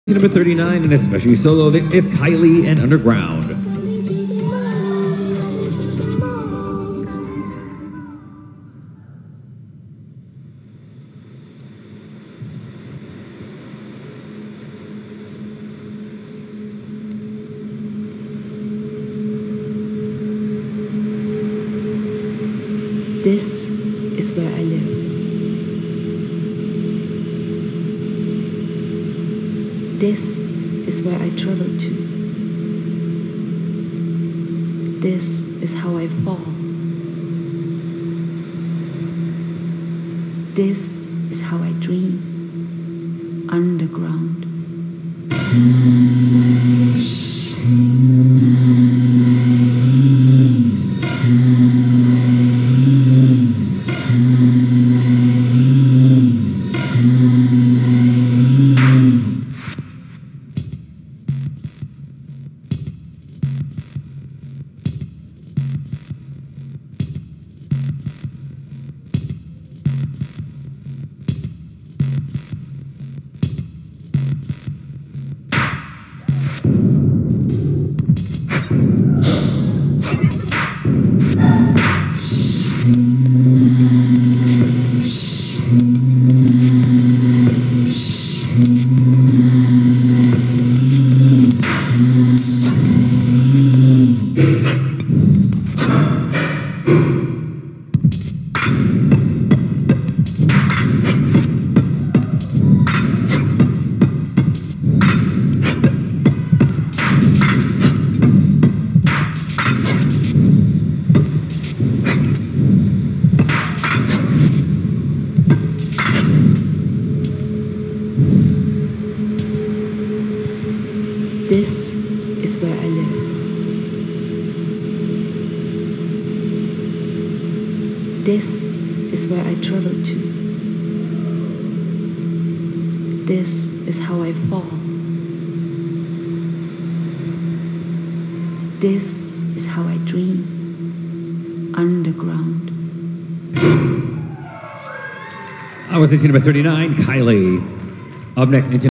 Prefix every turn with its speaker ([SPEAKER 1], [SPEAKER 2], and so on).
[SPEAKER 1] Number 39, and especially solo, is Kylee and Underground.
[SPEAKER 2] This is where I live. This is where I travel to. This is how I fall. This is how I dream. Underground. This is where I live. This is where I travel to. This is how I fall. This is how I dream. Underground.
[SPEAKER 1] I was 18 number 39, Kylee. Up next,